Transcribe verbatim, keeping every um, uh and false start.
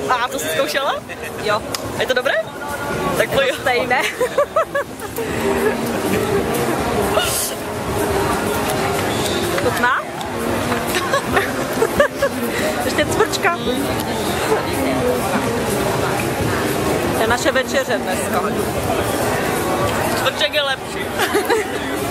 A to jsi zkoušela? Jo. Je to dobré? Tak pojď. Stejné. Chutná? Ještě cvrčka. To je naše večeře dneska. Cvrček je lepší.